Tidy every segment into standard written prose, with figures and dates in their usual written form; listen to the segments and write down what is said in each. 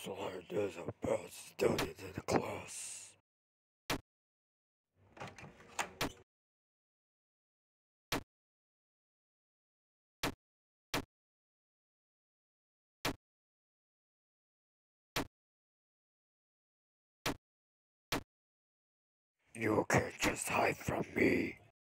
So I did about studying in the class. You can't just hide from me.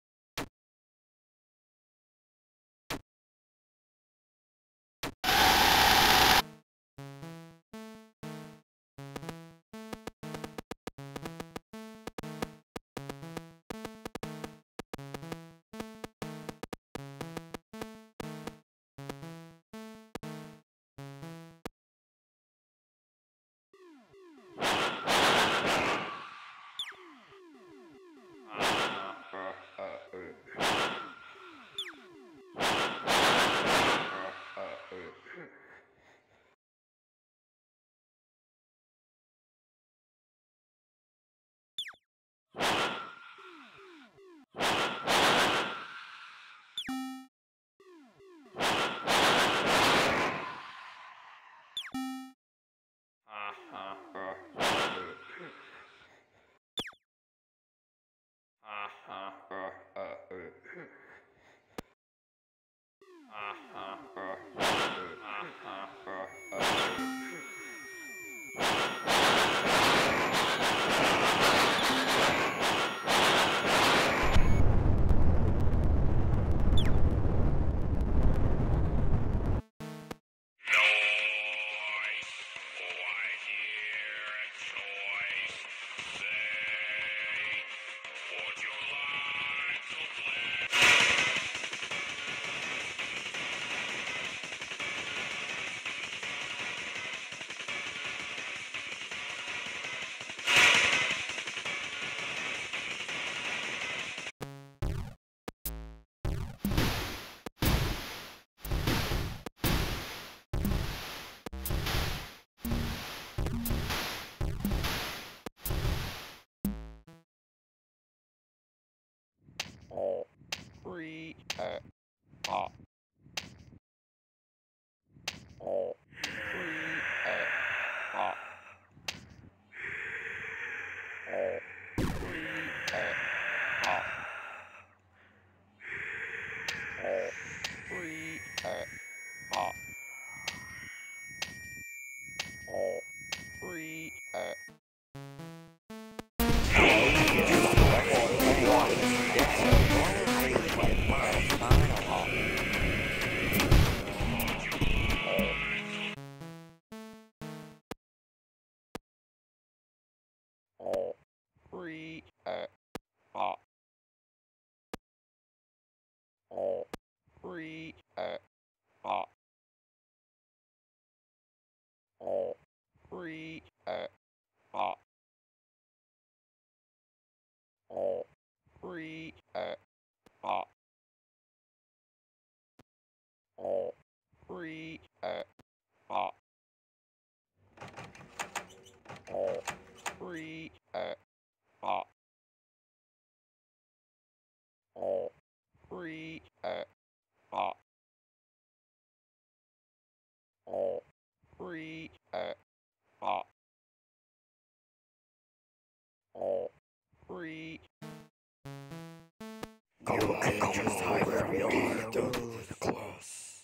You can't just hide from me. Don't do the class.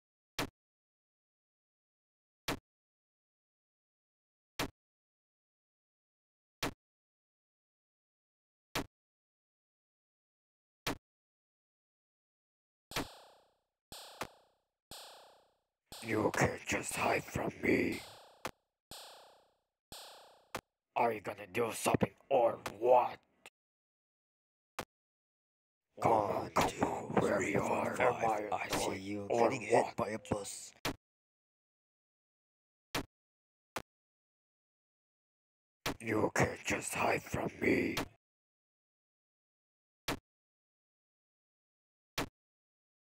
You can't just hide from me. Are you gonna do something or what? Come on, where you are. I see you getting hit by a bus. You can't just hide from me.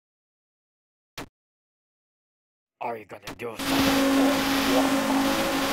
Are you gonna do something or what?